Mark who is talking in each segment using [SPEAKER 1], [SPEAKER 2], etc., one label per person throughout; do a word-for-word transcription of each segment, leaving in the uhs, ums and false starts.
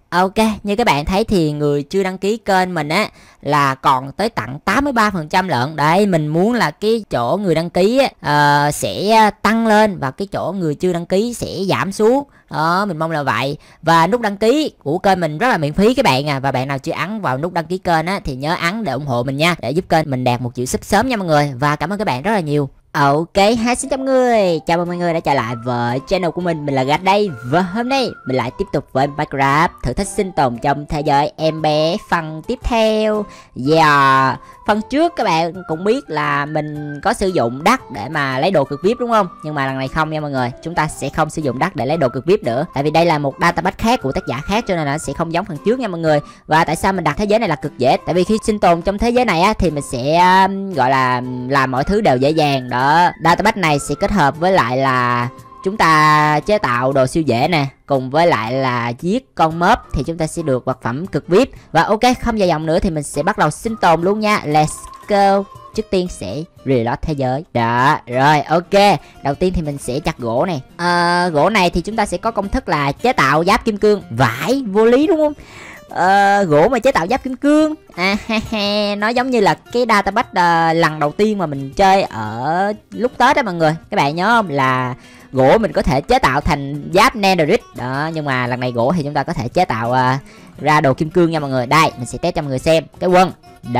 [SPEAKER 1] Ok, như các bạn thấy thì người chưa đăng ký kênh mình á là còn tới tận tám mươi ba phần trăm lận. Đấy, mình muốn là cái chỗ người đăng ký á, ờ, sẽ tăng lên và cái chỗ người chưa đăng ký sẽ giảm xuống. Đó, mình mong là vậy. Và nút đăng ký của kênh mình rất là miễn phí các bạn à. Và bạn nào chưa ấn vào nút đăng ký kênh á thì nhớ ấn để ủng hộ mình nha, để giúp kênh mình đạt một triệu sub sớm nha mọi người. Và cảm ơn các bạn rất là nhiều. Ok, hi xin chào mọi người, chào mừng mọi người đã trở lại với channel của mình, mình là Gạch đây. Và hôm nay mình lại tiếp tục với Minecraft thử thách sinh tồn trong thế giới em bé phần tiếp theo. Yeah, phần trước các bạn cũng biết là mình có sử dụng đất để mà lấy đồ cực vê i pê đúng không? Nhưng mà lần này không nha mọi người, chúng ta sẽ không sử dụng đất để lấy đồ cực vê i pê nữa. Tại vì đây là một database khác của tác giả khác cho nên là nó sẽ không giống phần trước nha mọi người. Và tại sao mình đặt thế giới này là cực dễ? Tại vì khi sinh tồn trong thế giới này á thì mình sẽ um, gọi là làm mọi thứ đều dễ dàng đó. Database này sẽ kết hợp với lại là chúng ta chế tạo đồ siêu dễ nè, cùng với lại là giết con mớp thì chúng ta sẽ được vật phẩm cực vê i pê. Và ok, không dài dòng nữa thì mình sẽ bắt đầu sinh tồn luôn nha. Let's go. Trước tiên sẽ reload thế giới. Đó, rồi ok. Đầu tiên thì mình sẽ chặt gỗ này. à, Gỗ này thì chúng ta sẽ có công thức là chế tạo giáp kim cương. Vãi, vô lý đúng không? Ờ, gỗ mà chế tạo giáp kim cương à, ha, ha. Nó giống như là cái database uh, lần đầu tiên mà mình chơi ở lúc Tết đó mọi người. Các bạn nhớ không, là gỗ mình có thể chế tạo thành giáp netherite đó. Nhưng mà lần này gỗ thì chúng ta có thể chế tạo uh, ra đồ kim cương nha mọi người. Đây, mình sẽ test cho mọi người xem. Cái quân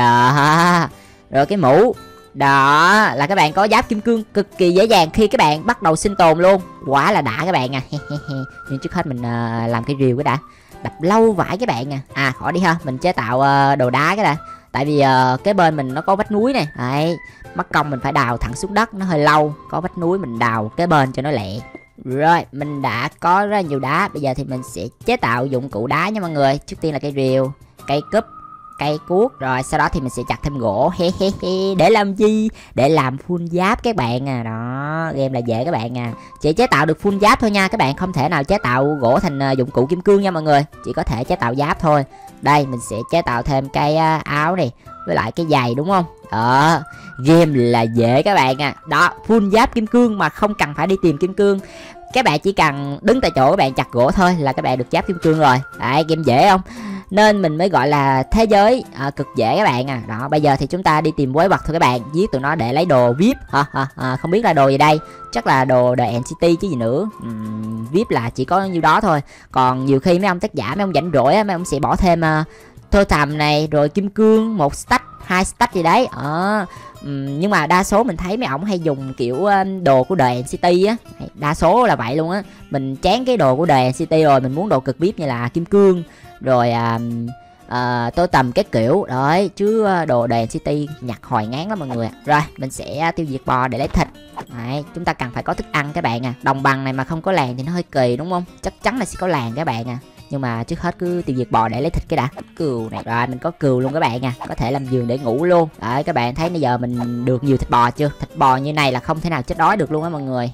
[SPEAKER 1] đó, rồi cái mũ đó, là các bạn có giáp kim cương cực kỳ dễ dàng khi các bạn bắt đầu sinh tồn luôn. Quá là đã các bạn à. Nhưng trước hết mình uh, làm cái rìu cái đã. Đập lâu vãi các bạn à. À khỏi đi ha, mình chế tạo uh, đồ đá cái đã. Tại vì uh, cái bên mình nó có vách núi này. Đấy, mất công mình phải đào thẳng xuống đất, nó hơi lâu. Có vách núi mình đào cái bên cho nó lẹ. Rồi, mình đã có rất là nhiều đá. Bây giờ thì mình sẽ chế tạo dụng cụ đá nha mọi người. Trước tiên là cây rìu, cây cúp, cây cuốc, rồi sau đó thì mình sẽ chặt thêm gỗ. He he he. Để làm gì? Để làm full giáp các bạn à. Đó, game là dễ các bạn à. Chỉ chế tạo được full giáp thôi nha. Các bạn không thể nào chế tạo gỗ thành uh, dụng cụ kim cương nha mọi người. Chỉ có thể chế tạo giáp thôi. Đây, mình sẽ chế tạo thêm cái uh, áo này với lại cái giày đúng không? Đó, game là dễ các bạn à. Đó, full giáp kim cương mà không cần phải đi tìm kim cương. Các bạn chỉ cần đứng tại chỗ các bạn chặt gỗ thôi là các bạn được giáp kim cương rồi. Đấy, game dễ không? Nên mình mới gọi là thế giới à, cực dễ các bạn à. Đó, bây giờ thì chúng ta đi tìm quái vật thôi các bạn. Giết tụi nó để lấy đồ vê i pê ha, ha, ha. Không biết là đồ gì đây. Chắc là đồ The en xê tê chứ gì nữa. uhm, vê i pê là chỉ có nhiêu đó thôi. Còn nhiều khi mấy ông tác giả, mấy ông rảnh rỗi á, mấy ông sẽ bỏ thêm uh, thơ thầm này, rồi kim cương, một stack, hai stack gì đấy. à, uhm, Nhưng mà đa số mình thấy mấy ông hay dùng kiểu uh, đồ của The en xê tê á. Đa số là vậy luôn á. Mình chán cái đồ của The en xê tê rồi, mình muốn đồ cực vê i pê như là kim cương, rồi à, à, tôi tầm cái kiểu đấy chứ đồ The en xê tê nhặt hồi ngán lắm mọi người. Rồi mình sẽ tiêu diệt bò để lấy thịt. Đấy, chúng ta cần phải có thức ăn các bạn à. Đồng bằng này mà không có làng thì nó hơi kỳ đúng không? Chắc chắn là sẽ có làng các bạn à. Nhưng mà trước hết cứ tiêu diệt bò để lấy thịt cái đã. Cừu này, rồi mình có cừu luôn các bạn à. Có thể làm giường để ngủ luôn. Đấy, các bạn thấy bây giờ mình được nhiều thịt bò chưa? Thịt bò như này là không thể nào chết đói được luôn á mọi người.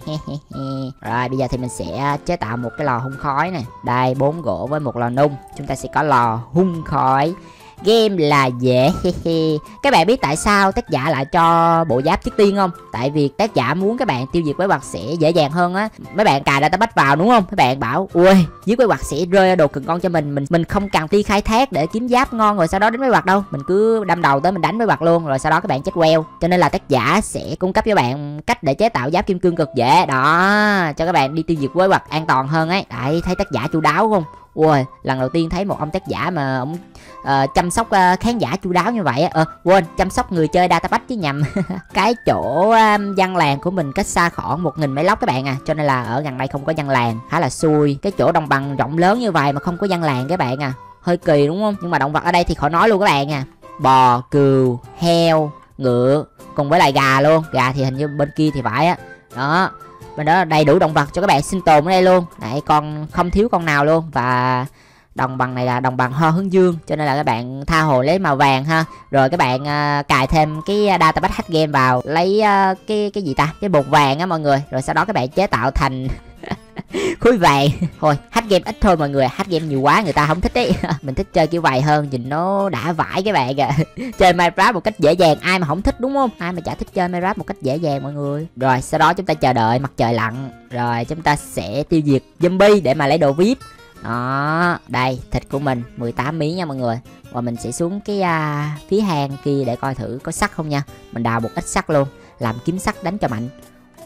[SPEAKER 1] Rồi bây giờ thì mình sẽ chế tạo một cái lò hun khói này. Đây, bốn gỗ với một lò nung. Chúng ta sẽ có lò hun khói. Game là dễ. Các bạn biết tại sao tác giả lại cho bộ giáp trước tiên không? Tại vì tác giả muốn các bạn tiêu diệt quái vật sẽ dễ dàng hơn á. Mấy bạn cài database vào đúng không? Mấy bạn bảo ui, giết quái vật sẽ rơi đồ cực ngon cho mình. Mình mình không cần đi khai thác để kiếm giáp ngon rồi sau đó đánh quái vật đâu. Mình cứ đâm đầu tới mình đánh quái vật luôn, rồi sau đó các bạn chết queo. Cho nên là tác giả sẽ cung cấp cho bạn cách để chế tạo giáp kim cương cực dễ đó, cho các bạn đi tiêu diệt quái vật an toàn hơn ấy. Đấy, thấy tác giả chu đáo không? Ui, lần đầu tiên thấy một ông tác giả mà ông uh, chăm sóc uh, khán giả chu đáo như vậy á. Ờ, quên, chăm sóc người chơi database chứ nhầm. Cái chỗ um, dân làng của mình cách xa khoảng một nghìn mấy lốc các bạn à. Cho nên là ở gần đây không có dân làng, khá là xui. Cái chỗ đồng bằng rộng lớn như vậy mà không có dân làng các bạn à. Hơi kỳ đúng không? Nhưng mà động vật ở đây thì khỏi nói luôn các bạn à. Bò, cừu, heo, ngựa, cùng với lại gà luôn. Gà thì hình như bên kia thì phải á. Đó, bên đó đầy đủ động vật cho các bạn sinh tồn ở đây luôn. Đấy, con không thiếu con nào luôn. Và đồng bằng này là đồng bằng hoa hướng dương, cho nên là các bạn tha hồ lấy màu vàng ha. Rồi các bạn uh, cài thêm cái database hack game vào, lấy uh, cái cái gì ta, cái bột vàng á mọi người. Rồi sau đó các bạn chế tạo thành khối vàng. Thôi hack game ít thôi mọi người, hack game nhiều quá người ta không thích ấy. Mình thích chơi kiểu vầy hơn, nhìn nó đã vãi các bạn à. Chơi Minecraft một cách dễ dàng, ai mà không thích đúng không? Ai mà chả thích chơi Minecraft một cách dễ dàng mọi người. Rồi sau đó chúng ta chờ đợi mặt trời lặn, rồi chúng ta sẽ tiêu diệt zombie để mà lấy đồ vê i pê. Đó, đây thịt của mình mười tám miếng nha mọi người. Và mình sẽ xuống cái uh, phía hang kia để coi thử có sắt không nha. Mình đào một ít sắt luôn, làm kiếm sắt đánh cho mạnh.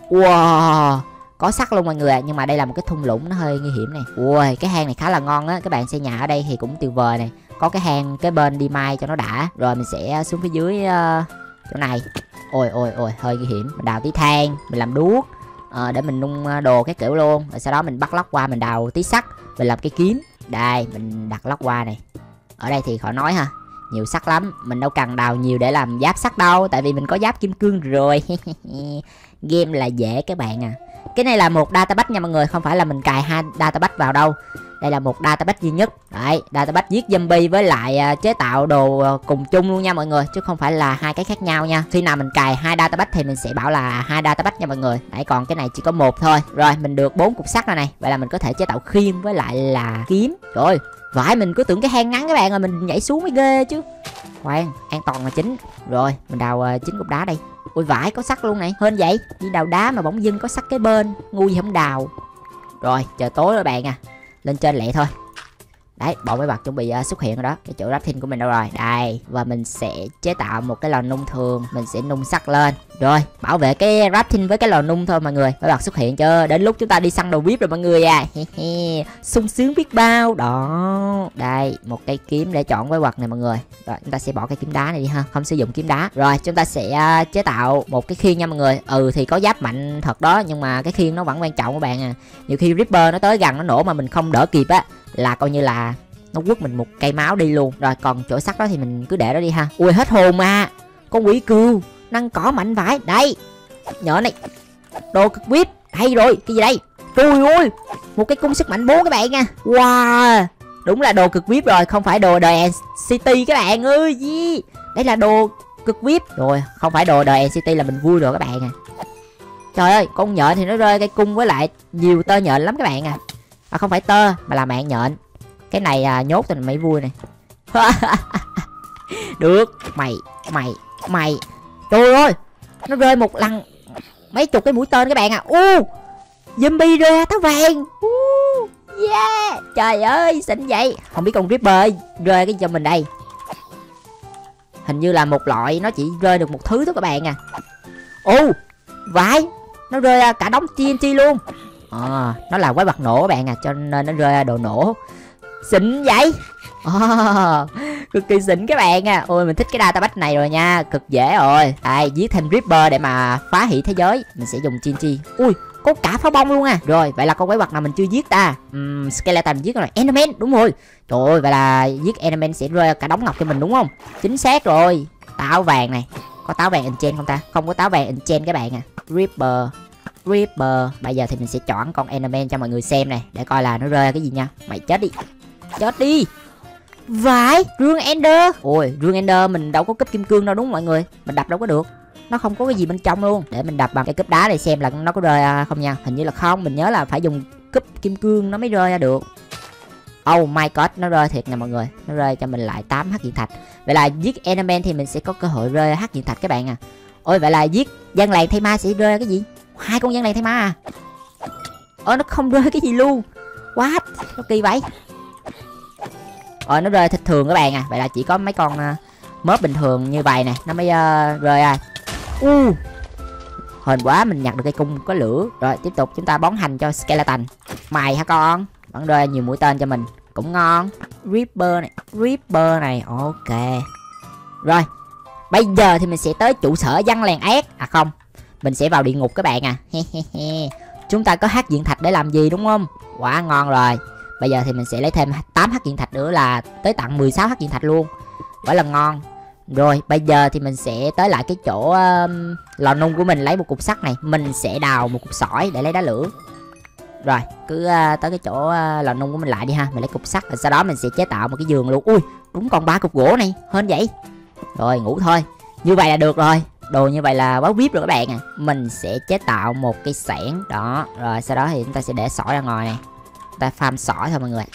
[SPEAKER 1] Wow, có sắt luôn mọi người ạ. À. Nhưng mà đây là một cái thung lũng nó hơi nguy hiểm này. Ui, cái hang này khá là ngon á. Các bạn xây nhà ở đây thì cũng tuyệt vời này. Có cái hang cái bên đi mai cho nó đã. Rồi mình sẽ xuống phía dưới uh, chỗ này. Ôi ôi ôi, hơi nguy hiểm. Mình đào tí than, mình làm đuốc uh, để mình nung đồ cái kiểu luôn. Rồi sau đó mình bắt lóc qua, mình đào tí sắt, mình làm cái kiếm. Đây, mình đặt lóc qua này. Ở đây thì khỏi nói ha, nhiều sắt lắm. Mình đâu cần đào nhiều để làm giáp sắt đâu, tại vì mình có giáp kim cương rồi. Game là dễ các bạn à. Cái này là một database nha mọi người, không phải là mình cài hai database vào đâu. Đây là một database duy nhất. Đấy, database giết zombie với lại uh, chế tạo đồ uh, cùng chung luôn nha mọi người, chứ không phải là hai cái khác nhau nha. Khi nào mình cài hai database thì mình sẽ bảo là hai database nha mọi người. Đấy, còn cái này chỉ có một thôi. Rồi, mình được bốn cục sắt rồi này. Vậy là mình có thể chế tạo khiên với lại là kiếm. Trời ơi, vãi, mình cứ tưởng cái hang ngắn các bạn rồi mình nhảy xuống mới ghê chứ. Khoan, an toàn là chính. Rồi, mình đào uh, chín cục đá đây. Ui vãi, có sắt luôn này. Hên vậy, đi đào đá mà bỗng dưng có sắt cái bên, ngu gì không đào. Rồi, trời tối rồi bạn à. Lên trên lẹ thôi. Đấy, bọn mấy bạc chuẩn bị uh, xuất hiện rồi đó. Cái chỗ crafting của mình đâu rồi? Đây, và mình sẽ chế tạo một cái lò nung thường. Mình sẽ nung sắt lên. Rồi, bảo vệ cái crafting với cái lò nung thôi mọi người. Mấy bạc xuất hiện chưa? Đến lúc chúng ta đi săn đồ vip rồi mọi người à. Sung sướng biết bao. Đó. Đây, một cây kiếm để chọn với quật này mọi người. Rồi, chúng ta sẽ bỏ cái kiếm đá này đi ha. Không sử dụng kiếm đá. Rồi, chúng ta sẽ uh, chế tạo một cái khiên nha mọi người. Ừ thì có giáp mạnh thật đó, nhưng mà cái khiên nó vẫn quan trọng các bạn à. Nhiều khi Ripper nó tới gần nó nổ mà mình không đỡ kịp á, là coi như là nó quất mình một cây máu đi luôn. Rồi còn chỗ sắt đó thì mình cứ để đó đi ha. Ui hết hồn mà. Con quỷ cừu năng cỏ mạnh vãi. Đây, nhỏ này, đồ cực vip. Hay rồi, cái gì đây? Trời ơi, một cái cung sức mạnh bốn các bạn nha. Wow, đúng là đồ cực vip rồi, không phải đồ đời City các bạn ơi. Gì? Đây là đồ cực vip rồi, không phải đồ đời City là mình vui rồi các bạn à. Trời ơi, con nhện thì nó rơi cây cung với lại nhiều tơ nhện lắm các bạn à. À không phải tơ mà là mạng nhện. Cái này à, nhốt thì mấy vui này. Được, mày, mày, mày. Trời ơi, nó rơi một lần mấy chục cái mũi tên các bạn à. U, zombie rơi táo vàng. Uh, yeah, trời ơi, xịn vậy. Không biết con Ripper ơi, rơi cái cho mình đây. Hình như là một loại nó chỉ rơi được một thứ thôi các bạn à. Ô, vãi, nó rơi cả đống tê en tê luôn. À, nó là quái vật nổ các bạn à, cho nên nó rơi đồ nổ. Xịn vậy. À, cực kỳ xịn các bạn à. Ôi mình thích cái database này rồi nha, cực dễ rồi. Đây, giết thêm Ripper để mà phá hủy thế giới. Mình sẽ dùng tê en tê. Ui, có cả pháo bông luôn à. Rồi, vậy là con quái vật nào mình chưa giết ta? uhm, Skeleton giết rồi. Enderman, đúng rồi. Trời ơi, vậy là giết Enderman sẽ rơi cả đống ngọc cho mình đúng không? Chính xác rồi. Táo vàng này. Có táo vàng enchant không ta? Không có táo vàng enchant các bạn à. Ripper, Ripper. Bây giờ thì mình sẽ chọn con Enderman cho mọi người xem này, để coi là nó rơi cái gì nha. Mày chết đi. Chết đi. Vãi, rương Ender. Ôi, rương Ender mình đâu có cúp kim cương đâu đúng không mọi người? Mình đập đâu có được. Nó không có cái gì bên trong luôn. Để mình đập bằng cái cúp đá này xem là nó có rơi không nha. Hình như là không, mình nhớ là phải dùng cúp kim cương nó mới rơi ra được. Oh my god, nó rơi thiệt nè mọi người. Nó rơi cho mình lại tám hắc diện thạch. Vậy là giết Enderman thì mình sẽ có cơ hội rơi hắc diện thạch các bạn à. Ôi vậy là giết dân làng thay ma sẽ rơi cái gì? Hai con dân làng thay ma à? Ôi nó không rơi cái gì luôn. What? Nó kỳ vậy. Ôi nó rơi thịt thường các bạn à. Vậy là chỉ có mấy con uh, mớp bình thường như vậy nè nó mới uh, rơi à. U, uh, hên quá mình nhặt được cây cung có lửa. Rồi tiếp tục chúng ta bón hành cho Skeleton. Mày hả con? Vẫn rơi nhiều mũi tên cho mình, cũng ngon. Ripper này, Ripper này, ok. Rồi, bây giờ thì mình sẽ tới trụ sở dân làng ác. À không, mình sẽ vào địa ngục các bạn à. Chúng ta có hắc diện thạch để làm gì đúng không? Quá ngon rồi. Bây giờ thì mình sẽ lấy thêm tám hắc diện thạch nữa là tới tận mười sáu hắc diện thạch luôn. Quá là ngon. Rồi bây giờ thì mình sẽ tới lại cái chỗ uh, lò nung của mình, lấy một cục sắt này. Mình sẽ đào một cục sỏi để lấy đá lửa. Rồi cứ uh, tới cái chỗ uh, lò nung của mình lại đi ha. Mình lấy cục sắt rồi sau đó mình sẽ chế tạo một cái giường luôn. Ui đúng còn ba cục gỗ này, hên vậy. Rồi ngủ thôi. Như vậy là được rồi. Đồ như vậy là quá vip rồi các bạn à. Mình sẽ chế tạo một cái xẻng đó. Rồi sau đó thì chúng ta sẽ để sỏi ra ngoài này. Chúng ta farm sỏi thôi mọi người.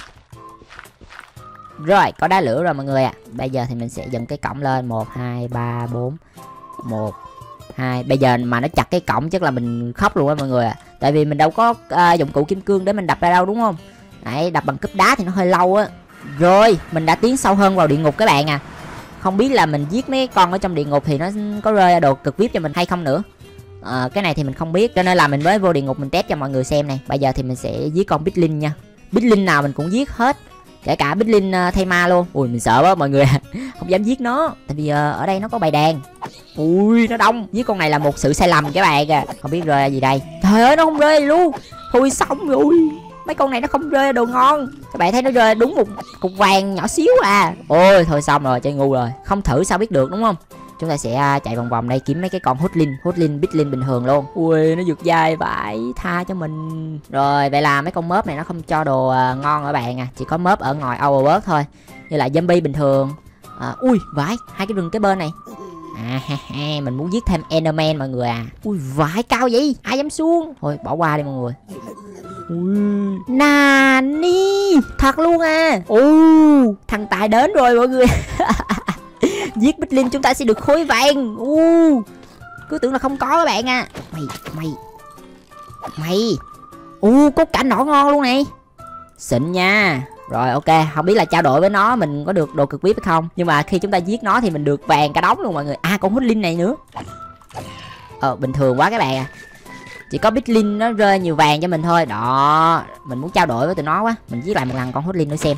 [SPEAKER 1] Rồi có đá lửa rồi mọi người ạ. à. Bây giờ thì mình sẽ dựng cái cổng lên. Một, hai, ba, bốn. Một, hai. Bây giờ mà nó chặt cái cổng chắc là mình khóc luôn á mọi người ạ. à. Tại vì mình đâu có uh, dụng cụ kim cương để mình đập ra đâu đúng không. Đấy, đập bằng cúp đá thì nó hơi lâu á. Rồi mình đã tiến sâu hơn vào địa ngục các bạn à. Không biết là mình giết mấy con ở trong địa ngục thì nó có rơi đồ cực vip cho mình hay không nữa. à, Cái này thì mình không biết, cho nên là mình mới vô địa ngục mình test cho mọi người xem này. Bây giờ thì mình sẽ giết con Bích Linh nha. Bích Linh nào mình cũng giết hết, kể cả Bích Linh uh, thay ma luôn. Ui mình sợ quá mọi người. Không dám giết nó, tại vì uh, ở đây nó có bài đàn. Ui nó đông, giết con này là một sự sai lầm các bạn à. Không biết rơi gì đây. Trời ơi nó không rơi luôn. Thôi xong rồi, mấy con này nó không rơi đồ ngon. Các bạn thấy nó rơi đúng một cục vàng nhỏ xíu à. Ôi thôi xong rồi, chơi ngu rồi. Không thử sao biết được đúng không. Chúng ta sẽ chạy vòng vòng đây kiếm mấy cái con hút linh, hút linh, bích linh bình thường luôn. Ui nó vượt dài vãi, tha cho mình. Rồi vậy là mấy con mớp này nó không cho đồ uh, ngon ở bạn à, chỉ có mớp ở ngoài overworld thôi. Như là zombie bình thường. À, ui vãi, hai cái rừng cái bên này. À ha ha, mình muốn giết thêm Enderman mọi người à. Ui vãi cao vậy, ai dám xuống. Thôi bỏ qua đi mọi người. Ui Nani, thật luôn à. Ui thằng tài đến rồi mọi người. Giết Bích Linh chúng ta sẽ được khối vàng. U cứ tưởng là không có các bạn à. Mày mày mày. U có cả nỏ ngon luôn này, xịn nha. Rồi ok, không biết là trao đổi với nó mình có được đồ cực vip hay không, nhưng mà khi chúng ta giết nó thì mình được vàng cả đống luôn mọi người. À con hút linh này nữa. Ờ bình thường quá các bạn à, chỉ có Bích Linh nó rơi nhiều vàng cho mình thôi. Đó, mình muốn trao đổi với tụi nó quá. Mình giết lại một lần con hút linh nữa xem.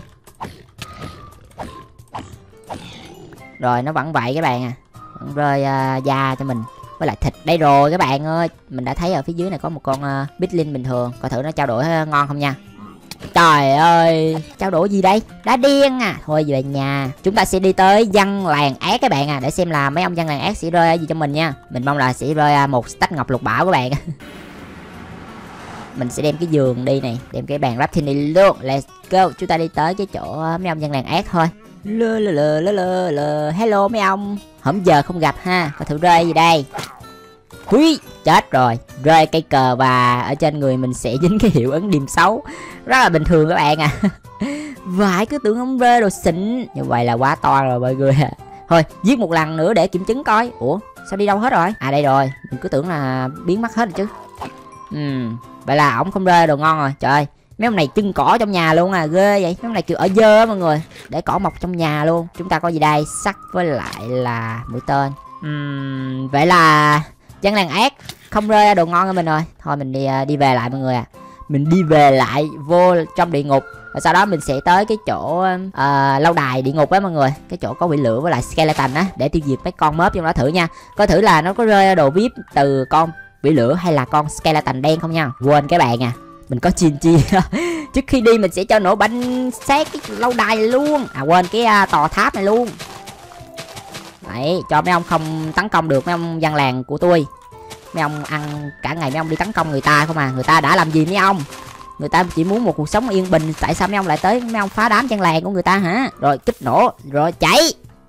[SPEAKER 1] Rồi nó vẫn vậy các bạn à, vẫn rơi uh, da cho mình với lại thịt. Đây rồi các bạn ơi, mình đã thấy ở phía dưới này có một con uh, Bích Linh bình thường. Coi thử nó trao đổi uh, ngon không nha. Trời ơi, trao đổi gì đây? Đá điên à. Thôi về nhà. Chúng ta sẽ đi tới dân làng ác các bạn à, để xem là mấy ông dân làng ác sẽ rơi gì cho mình nha. Mình mong là sẽ rơi uh, một stack ngọc lục bảo các bạn. Mình sẽ đem cái giường đi này, đem cái bàn crafting đi luôn. Let's go, chúng ta đi tới cái chỗ uh, mấy ông dân làng ác thôi. Lơ lơ lơ lơ lơ lơ. Hello mấy ông, hôm giờ không gặp ha. Coi thử rơi gì đây. Hui, chết rồi, rơi cây cờ và ở trên người mình sẽ dính cái hiệu ứng điểm xấu. Rất là bình thường các bạn à. Vãi, cứ tưởng không rơi đồ xịn. Như vậy là quá to rồi mọi người à. Thôi giết một lần nữa để kiểm chứng coi. Ủa sao đi đâu hết rồi? À đây rồi, mình cứ tưởng là biến mất hết rồi chứ. Ừ, vậy là ổng không rơi đồ ngon rồi. Trời ơi, mấy ông này trưng cỏ trong nhà luôn à, ghê vậy. Mấy ông này kiểu ở dơ á mọi người, để cỏ mọc trong nhà luôn. Chúng ta có gì đây? Sắt với lại là mũi tên. uhm, Vậy là dân làng ác không rơi ra đồ ngon cho mình rồi. Thôi mình đi đi về lại mọi người à. Mình đi về lại vô trong địa ngục. Và sau đó mình sẽ tới cái chỗ uh, lâu đài địa ngục á mọi người, cái chỗ có quỷ lửa với lại skeleton á, để tiêu diệt mấy con mớp trong đó thử nha. Coi thử là nó có rơi đồ vip từ con quỷ lửa hay là con skeleton đen không nha. Quên các bạn à, mình có chiên chi. Trước khi đi mình sẽ cho nổ banh xác cái lâu đài này luôn. À quên cái uh, tòa tháp này luôn. Đấy, cho mấy ông không tấn công được mấy ông dân làng của tôi. Mấy ông ăn cả ngày mấy ông đi tấn công người ta không à. Người ta đã làm gì mấy ông? Người ta chỉ muốn một cuộc sống yên bình, tại sao mấy ông lại tới mấy ông phá đám dân làng của người ta hả? Rồi kích nổ, rồi chạy.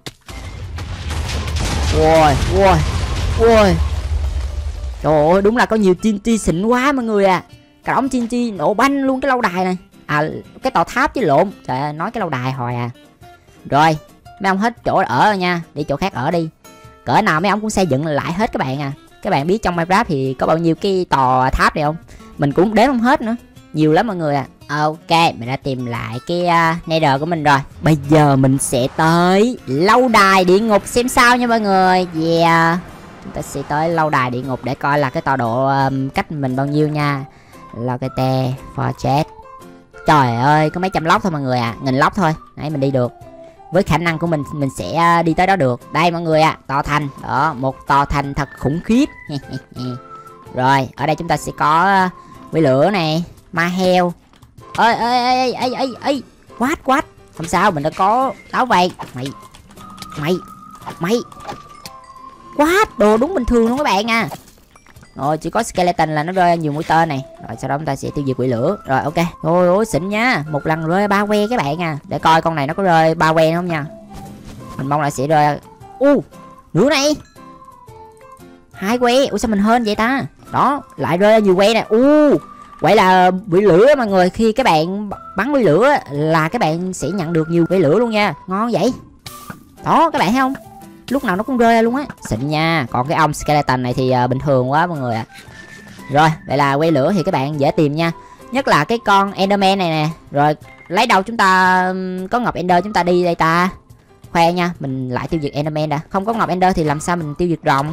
[SPEAKER 1] Ui, ui, ui. Trời ơi, đúng là có nhiều tê en tê xịn quá mọi người à. Cả đống tê en tê nổ banh luôn cái lâu đài này. À cái tòa tháp chứ lộn. Trời ơi, nói cái lâu đài hồi à. Rồi, mấy ông hết chỗ ở rồi nha, đi chỗ khác ở đi. Cỡ nào mấy ông cũng xây dựng lại hết các bạn à. Các bạn biết trong Minecraft thì có bao nhiêu cái tòa tháp này không? Mình cũng đếm không hết nữa. Nhiều lắm mọi người à. Ok, mình đã tìm lại cái uh, nether của mình rồi. Bây giờ mình sẽ tới lâu đài địa ngục xem sao nha mọi người. Yeah, chúng ta sẽ tới lâu đài địa ngục để coi là cái tọa độ um, cách mình bao nhiêu nha. Locate Fortress. Trời ơi, có mấy trăm lóc thôi mọi người à, nghìn lóc thôi. Nãy mình đi được. Với khả năng của mình mình sẽ đi tới đó được. Đây mọi người ạ, à, tòa thành. Đó, một tòa thành thật khủng khiếp. Rồi, ở đây chúng ta sẽ có quỷ lửa này, ma heo. Ơi ơi ơi ơi ơi ơi, quát quát. Không sao, mình đã có táo vàng. Mày Mày Mày quát, đồ đúng bình thường luôn các bạn à. Rồi chỉ có skeleton là nó rơi nhiều mũi tên này. Rồi sau đó chúng ta sẽ tiêu diệt quỷ lửa. Rồi ok. Ôi ôi xịn nha. Một lần rơi ba que các bạn à. Để coi con này nó có rơi ba que không nha. Mình mong là sẽ rơi. U uh, nữa này. Hai que. Ủa sao mình hên vậy ta? Đó, lại rơi nhiều que nè. U uh, vậy là quỷ lửa mọi người. Khi các bạn bắn quỷ lửa là các bạn sẽ nhận được nhiều quỷ lửa luôn nha. Ngon vậy. Đó các bạn thấy không? Lúc nào nó cũng rơi ra luôn á, xịn nha. Còn cái ông skeleton này thì uh, bình thường quá mọi người ạ. À. Rồi, vậy là quay lửa thì các bạn dễ tìm nha. Nhất là cái con Enderman này nè. Rồi lấy đâu chúng ta có ngọc Ender chúng ta đi đây ta? Khoan nha, mình lại tiêu diệt Enderman đã. Không có ngọc Ender thì làm sao mình tiêu diệt rồng?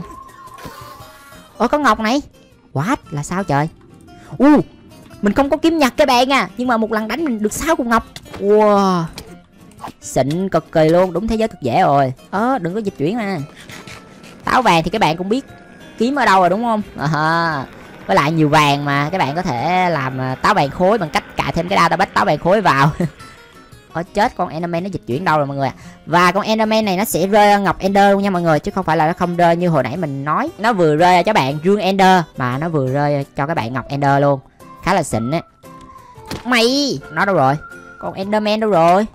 [SPEAKER 1] Ôi có ngọc này. What? Là sao trời? U, uh, mình không có kiếm nhặt cái bạn à, nhưng mà một lần đánh mình được sáu cục ngọc. Wow, xịn cực kỳ luôn, đúng thế giới cực dễ rồi. Ơ, đừng có dịch chuyển nè. Táo vàng thì các bạn cũng biết kiếm ở đâu rồi đúng không? À, với lại nhiều vàng mà các bạn có thể làm táo vàng khối bằng cách cài thêm cái đao bắt táo vàng khối vào. Ở chết, con Enderman nó dịch chuyển đâu rồi mọi người ạ. Và con Enderman này nó sẽ rơi ngọc Ender luôn nha mọi người, chứ không phải là nó không rơi như hồi nãy mình nói. Nó vừa rơi cho các bạn rương Ender mà nó vừa rơi cho các bạn ngọc Ender luôn. Khá là xịn á. Mày, nó đâu rồi? Con Enderman đâu rồi?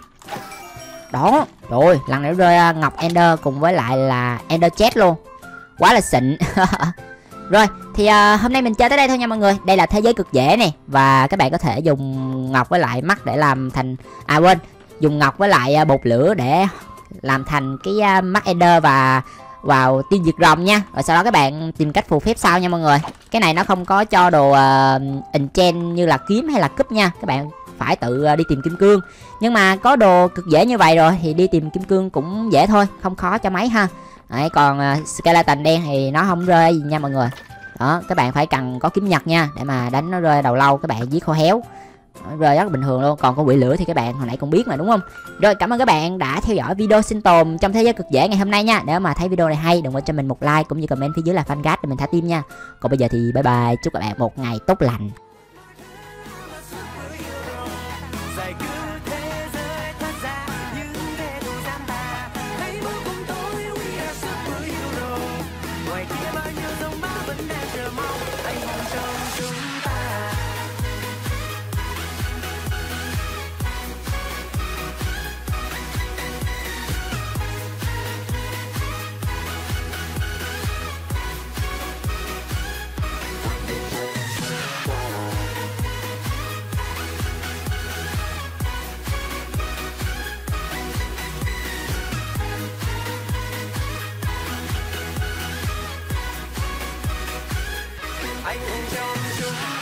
[SPEAKER 1] Đó, rồi, lần này nó rơi ngọc Ender cùng với lại là Ender chest luôn. Quá là xịn. Rồi, thì uh, hôm nay mình chơi tới đây thôi nha mọi người. Đây là thế giới cực dễ nè. Và các bạn có thể dùng ngọc với lại mắt để làm thành... À quên, dùng ngọc với lại uh, bột lửa để làm thành cái uh, mắt Ender và vào tiêu diệt rồng nha. Rồi sau đó các bạn tìm cách phù phép sau nha mọi người. Cái này nó không có cho đồ uh, enchant như là kiếm hay là cúp nha. Các bạn phải tự uh, đi tìm kim cương. Nhưng mà có đồ cực dễ như vậy rồi thì đi tìm kim cương cũng dễ thôi, không khó cho mấy ha. Đấy, còn uh, skeleton đen thì nó không rơi gì nha mọi người. Đó, các bạn phải cần có kiếm nhật nha, để mà đánh nó rơi đầu lâu các bạn giết khô héo. Nó rơi rất là bình thường luôn. Còn con quỷ lửa thì các bạn hồi nãy cũng biết mà đúng không? Rồi, cảm ơn các bạn đã theo dõi video sinh tồn trong thế giới cực dễ ngày hôm nay nha. Nếu mà thấy video này hay, đừng quên cho mình một like cũng như comment phía dưới là fan gác để mình thả tim nha. Còn bây giờ thì bye bye, chúc các bạn một ngày tốt lành. Anh hùng trong chúng